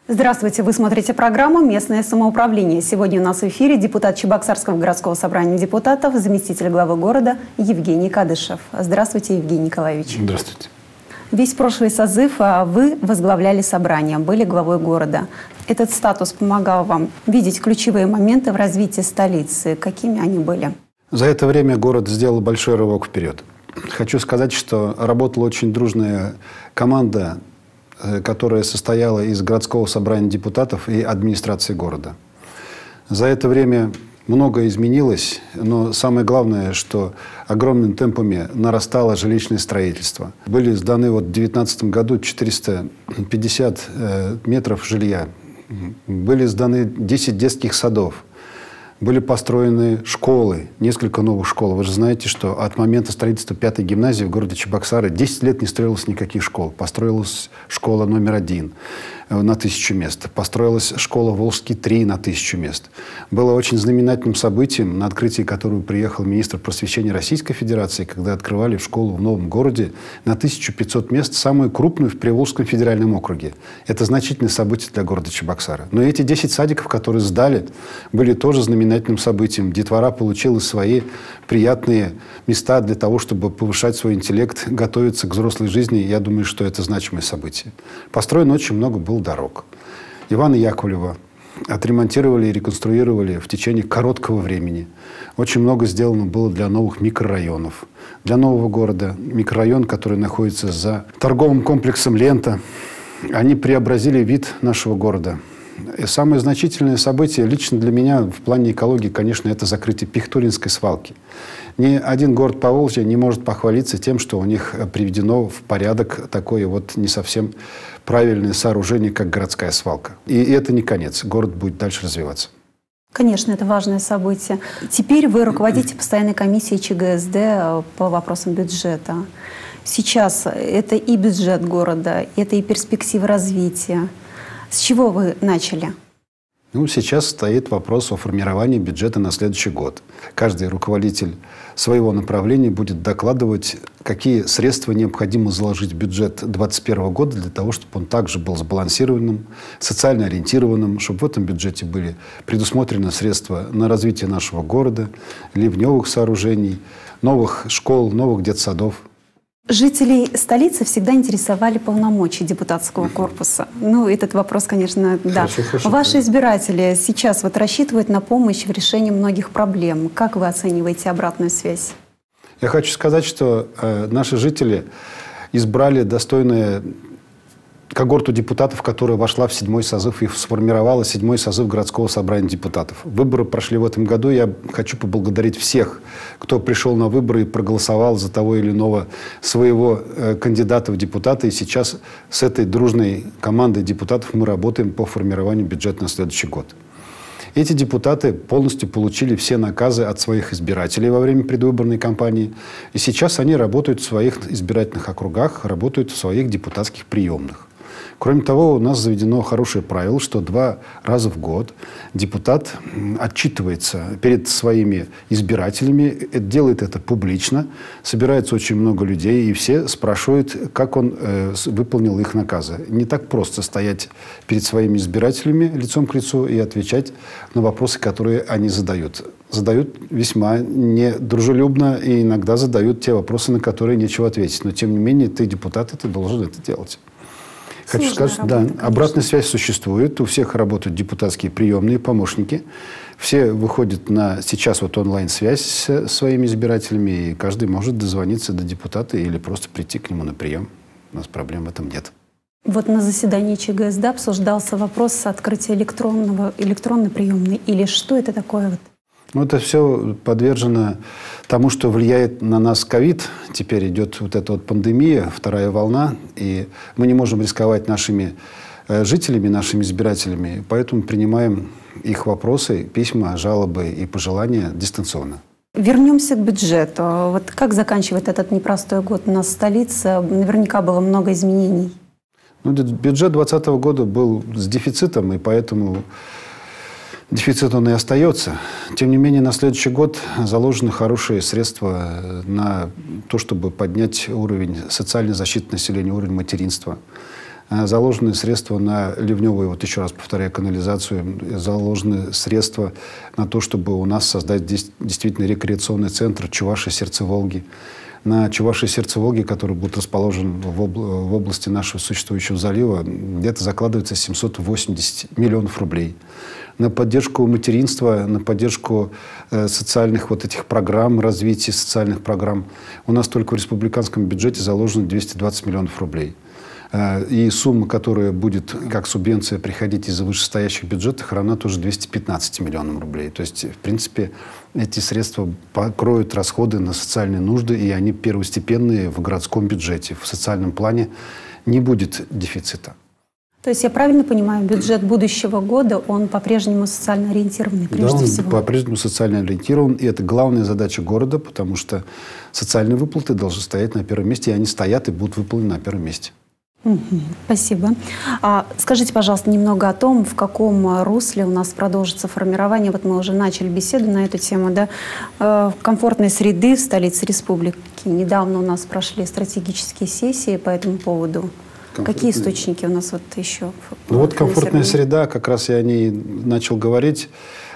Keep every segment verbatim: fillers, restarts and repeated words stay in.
Здравствуйте, вы смотрите программу «Местное самоуправление». Сегодня у нас в эфире депутат Чебоксарского городского собрания депутатов, заместитель главы города Евгений Кадышев. Здравствуйте, Евгений Николаевич. Здравствуйте. Весь прошлый созыв вы возглавляли собрание, были главой города. Этот статус помогал вам видеть ключевые моменты в развитии столицы. Какими они были? За это время город сделал большой рывок вперед. Хочу сказать, что работала очень дружная команда, которая состояла из городского собрания депутатов и администрации города. За это время многое изменилось, но самое главное, что огромными темпами нарастало жилищное строительство. Были сданы вот в две тысячи девятнадцатом году четыреста пятьдесят э, метров жилья. Были сданы десять детских садов. Были построены школы, несколько новых школ. Вы же знаете, что от момента строительства пятой гимназии в городе Чебоксары десять лет не строилось никаких школ. Построилась школа номер один на тысячу мест. Построилась школа Волжский три на тысячу мест. Было очень знаменательным событием, на открытие которого приехал министр просвещения Российской Федерации, когда открывали школу в новом городе на тысячу пятьсот мест, самую крупную в Приволжском федеральном округе. Это значительное событие для города Чебоксары. Но эти десять садиков, которые сдали, были тоже знаменательным событием. Детвора получила свои приятные места для того, чтобы повышать свой интеллект, готовиться к взрослой жизни. Я думаю, что это значимое событие. Построено очень много было дорог. Ивана Яковлева отремонтировали и реконструировали в течение короткого времени. Очень много сделано было для новых микрорайонов. Для нового города, микрорайон, который находится за торговым комплексом «Лента», они преобразили вид нашего города. И самое значительное событие лично для меня в плане экологии, конечно, это закрытие Пихтуринской свалки. Ни один город Поволжья не может похвалиться тем, что у них приведено в порядок такое вот не совсем правильное сооружение, как городская свалка. И это не конец. Город будет дальше развиваться. Конечно, это важное событие. Теперь вы руководите постоянной комиссией ЧГСД по вопросам бюджета. Сейчас это и бюджет города, это и перспективы развития. С чего вы начали? Ну, сейчас стоит вопрос о формировании бюджета на следующий год. Каждый руководитель своего направления будет докладывать, какие средства необходимо заложить в бюджет две тысячи двадцать первого года для того, чтобы он также был сбалансированным, социально ориентированным, чтобы в этом бюджете были предусмотрены средства на развитие нашего города, ливневых сооружений, новых школ, новых детсадов. Жителей столицы всегда интересовали полномочия депутатского корпуса. Ну, этот вопрос, конечно, да. Хорошо, хорошо. Ваши избиратели сейчас вот рассчитывают на помощь в решении многих проблем. Как вы оцениваете обратную связь? Я хочу сказать, что э, наши жители избрали достойную когорту депутатов, которая вошла в седьмой созыв и сформировала седьмой созыв городского собрания депутатов. Выборы прошли в этом году. Я хочу поблагодарить всех, кто пришел на выборы и проголосовал за того или иного своего э, кандидата в депутаты. И сейчас с этой дружной командой депутатов мы работаем по формированию бюджета на следующий год. Эти депутаты полностью получили все наказы от своих избирателей во время предвыборной кампании. И сейчас они работают в своих избирательных округах, работают в своих депутатских приемных. Кроме того, у нас заведено хорошее правило, что два раза в год депутат отчитывается перед своими избирателями, делает это публично, собирается очень много людей, и все спрашивают, как он э, выполнил их наказы. Не так просто стоять перед своими избирателями лицом к лицу и отвечать на вопросы, которые они задают. Задают весьма недружелюбно и иногда задают те вопросы, на которые нечего ответить. Но, тем не менее, ты депутат, и ты должен это делать. Хочу Сложная сказать, работа, да, конечно. обратная связь существует. У всех работают депутатские приемные помощники. Все выходят на сейчас вот онлайн-связь с своими избирателями, и каждый может дозвониться до депутата или просто прийти к нему на прием. У нас проблем в этом нет. Вот на заседании ЧГСД обсуждался вопрос открытия электронного, электронной приемной. Или что это такое? Вот? Ну, это все подвержено тому, что влияет на нас ковид. Теперь идет вот эта вот пандемия, вторая волна, и мы не можем рисковать нашими э, жителями, нашими избирателями, поэтому принимаем их вопросы, письма, жалобы и пожелания дистанционно. Вернемся к бюджету. Вот как заканчивает этот непростой год у нас в столице? Наверняка было много изменений. Ну, бюджет две тысячи двадцатого года был с дефицитом, и поэтому дефицит он и остается. Тем не менее, на следующий год заложены хорошие средства на то, чтобы поднять уровень социальной защиты населения, уровень материнства. заложены средства на ливневую, вот еще раз повторяю, канализацию, заложены средства на то, чтобы у нас создать здесь действительно рекреационный центр Чувашия, сердце Волги. На Чувашии, сердце Волги, который будет расположен в, обл в области нашего существующего залива, где-то закладывается семьсот восемьдесят миллионов рублей. На поддержку материнства, на поддержку э, социальных вот этих программ, развития социальных программ у нас только в республиканском бюджете заложено двести двадцать миллионов рублей. И сумма, которая будет как субвенция приходить из вышестоящих бюджетов, равна тоже двухстам пятнадцати миллионам рублей. То есть, в принципе, эти средства покроют расходы на социальные нужды, и они первостепенные в городском бюджете. В социальном плане не будет дефицита. То есть я правильно понимаю, бюджет будущего года, он по-прежнему социально ориентированный, прежде да, он всего? по-прежнему социально ориентирован, и это главная задача города, потому что социальные выплаты должны стоять на первом месте, и они стоят и будут выполнены на первом месте. Угу, спасибо. А, скажите, пожалуйста, немного о том, в каком русле у нас продолжится формирование, вот мы уже начали беседу на эту тему, да, э, комфортной среды в столице республики. Недавно у нас прошли стратегические сессии по этому поводу. Какие источники у нас вот еще? Ну вот комфортная среда, как раз я о ней начал говорить.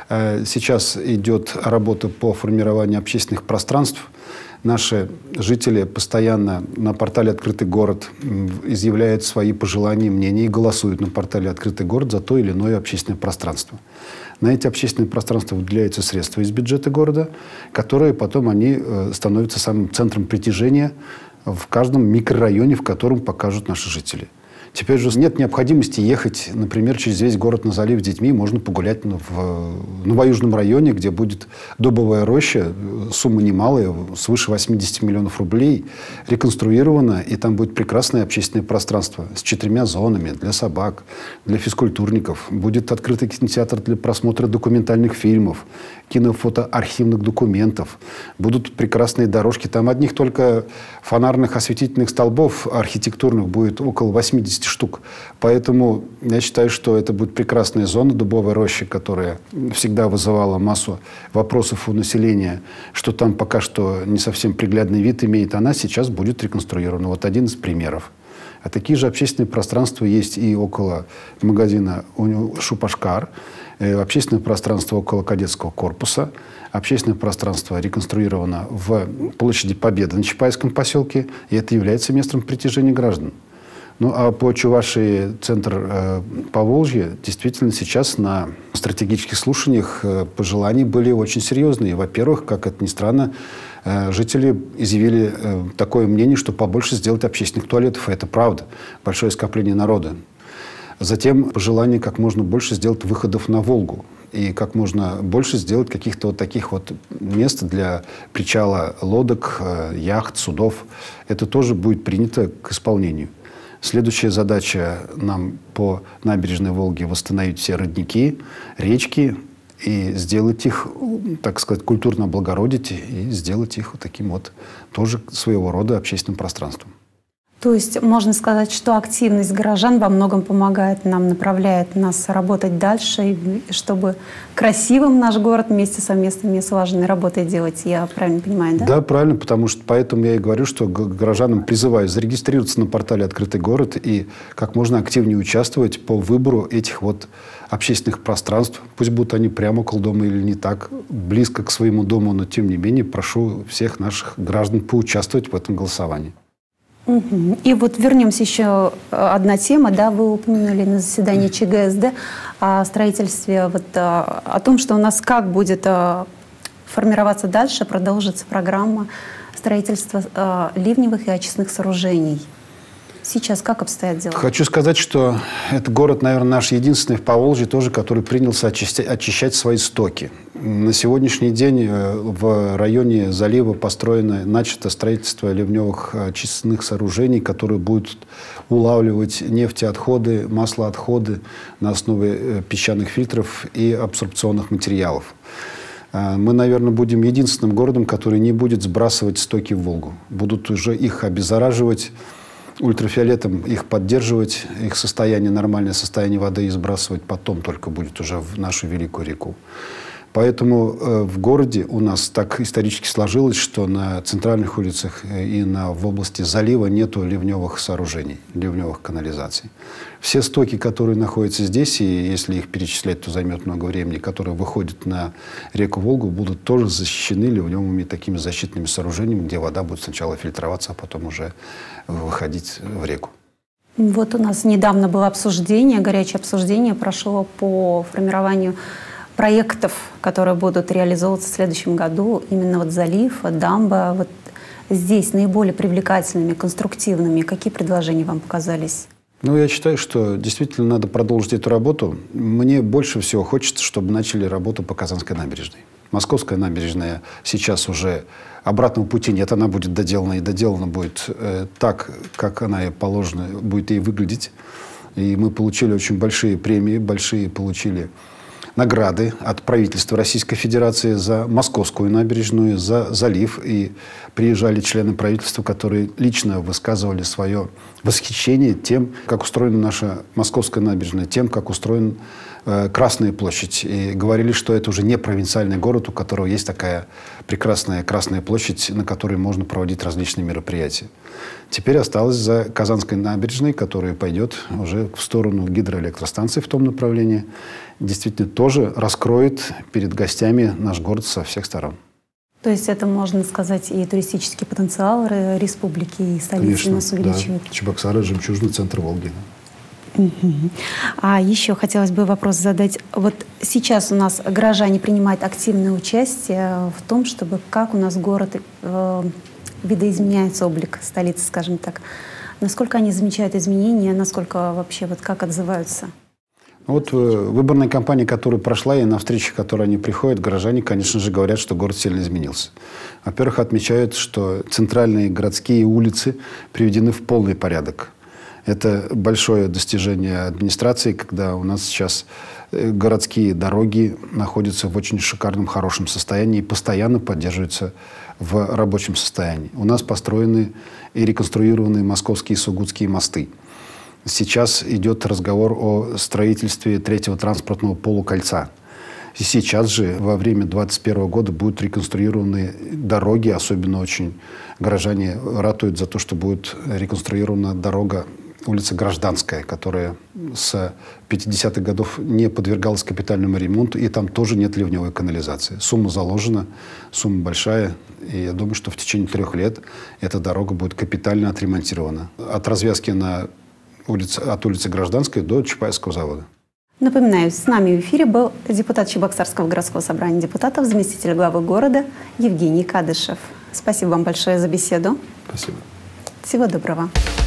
Сейчас идет работа по формированию общественных пространств. Наши жители постоянно на портале «Открытый город» изъявляют свои пожелания, мнения и голосуют на портале «Открытый город» за то или иное общественное пространство. На эти общественные пространства выделяются средства из бюджета города, которые потом они становятся самым центром притяжения в каждом микрорайоне, в котором покажут наши жители. Теперь же нет необходимости ехать, например, через весь город на залив с детьми. Можно погулять в Новоюжном районе, где будет Дубовая роща, сумма немалая, свыше восьмидесяти миллионов рублей, реконструирована, и там будет прекрасное общественное пространство с четырьмя зонами для собак, для физкультурников. Будет открытый кинотеатр для просмотра документальных фильмов, кинофотоархивных документов. Будут прекрасные дорожки. Там одних только фонарных осветительных столбов архитектурных будет около восьмидесяти штук. Поэтому я считаю, что это будет прекрасная зона Дубовой рощи, которая всегда вызывала массу вопросов у населения, что там пока что не совсем приглядный вид имеет. Она сейчас будет реконструирована. Вот один из примеров. А такие же общественные пространства есть и около магазина «Шупашкар», общественное пространство около кадетского корпуса, общественное пространство реконструировано в площади Победы на Чапаевском поселке, и это является местом притяжения граждан. Ну, а по Чувашии, центр э, Поволжья, действительно сейчас на стратегических слушаниях э, пожелания были очень серьезные. Во-первых, как это ни странно, э, жители изъявили э, такое мнение, что побольше сделать общественных туалетов, и это правда, большое скопление народа. Затем пожелание как можно больше сделать выходов на Волгу. И как можно больше сделать каких-то вот таких вот мест для причала лодок, э, яхт, судов. Это тоже будет принято к исполнению. Следующая задача нам по набережной Волги восстановить все родники, речки и сделать их, так сказать, культурно облагородить и сделать их вот таким вот тоже своего рода общественным пространством. То есть можно сказать, что активность горожан во многом помогает нам, направляет нас работать дальше, и чтобы красивым наш город вместе совместными слаженной работой делать. Я правильно понимаю, да? Да, правильно, потому что поэтому я и говорю, что горожанам призываю зарегистрироваться на портале «Открытый город» и как можно активнее участвовать по выбору этих вот общественных пространств. Пусть будут они прямо около дома или не так близко к своему дому, но тем не менее прошу всех наших граждан поучаствовать в этом голосовании. И вот вернемся еще одна тема, да, вы упомянули на заседании ЧГСД о строительстве, вот, о том, что у нас как будет формироваться дальше, продолжится программа строительства ливневых и очистных сооружений. Сейчас как обстоят дела? Хочу сказать, что это город, наверное, наш единственный в Поволжье тоже, который принялся очистить, очищать свои стоки. На сегодняшний день в районе залива построено, начато строительство ливневых очистных сооружений, которые будут улавливать нефтеотходы, маслоотходы на основе песчаных фильтров и абсорбционных материалов. Мы, наверное, будем единственным городом, который не будет сбрасывать стоки в Волгу. Будут уже их обеззараживать, ультрафиолетом их поддерживать, их состояние, нормальное состояние воды и сбрасывать потом только будет уже в нашу великую реку. Поэтому э, в городе у нас так исторически сложилось, что на центральных улицах и на, в области залива нету ливневых сооружений, ливневых канализаций. Все стоки, которые находятся здесь, и если их перечислять, то займет много времени, которые выходят на реку Волгу, будут тоже защищены ливневыми такими защитными сооружениями, где вода будет сначала фильтроваться, а потом уже выходить в реку. Вот у нас недавно было обсуждение, горячее обсуждение прошло по формированию проектов, которые будут реализовываться в следующем году. Именно вот залив, дамба. Вот здесь наиболее привлекательными, конструктивными. Какие предложения вам показались? Ну, я считаю, что действительно надо продолжить эту работу. Мне больше всего хочется, чтобы начали работу по Казанской набережной. Московская набережная сейчас уже обратного пути нет, она будет доделана, и доделана будет э, так, как она и положено, будет ей выглядеть. И мы получили очень большие премии, большие получили награды от правительства Российской Федерации за Московскую набережную, за залив. И приезжали члены правительства, которые лично высказывали свое восхищение тем, как устроена наша Московская набережная, тем, как устроен э, Красная площадь. И говорили, что это уже не провинциальный город, у которого есть такая прекрасная Красная площадь, на которой можно проводить различные мероприятия. Теперь осталось за Казанской набережной, которая пойдет уже в сторону гидроэлектростанции в том направлении. Действительно тоже раскроет перед гостями наш город со всех сторон. То есть это, можно сказать, и туристический потенциал республики, и столицы нас увеличивает? Да. Чебоксары — жемчужный центр Волги. Угу. А еще хотелось бы вопрос задать. Вот сейчас у нас горожане принимают активное участие в том, чтобы как у нас город э, видоизменяется, облик столицы, скажем так. Насколько они замечают изменения, насколько вообще, вот как отзываются? Вот выборная кампания, которая прошла, и на встречи, которые они приходят, горожане, конечно же, говорят, что город сильно изменился. Во-первых, отмечают, что центральные городские улицы приведены в полный порядок. Это большое достижение администрации, когда у нас сейчас городские дороги находятся в очень шикарном, хорошем состоянии и постоянно поддерживаются в рабочем состоянии. У нас построены и реконструированы московские и сугутские мосты. Сейчас идет разговор о строительстве третьего транспортного полукольца. И сейчас же, во время две тысячи двадцать первого года, будут реконструированы дороги. Особенно очень горожане ратуют за то, что будет реконструирована дорога улица Гражданская, которая с пятидесятых годов не подвергалась капитальному ремонту, и там тоже нет ливневой канализации. Сумма заложена, сумма большая, и я думаю, что в течение трех лет эта дорога будет капитально отремонтирована. От развязки на улице, от улицы Гражданской до Чапаевского завода. Напоминаю, с нами в эфире был депутат Чебоксарского городского собрания депутатов, заместитель главы города Евгений Кадышев. Спасибо вам большое за беседу. Спасибо. Всего доброго.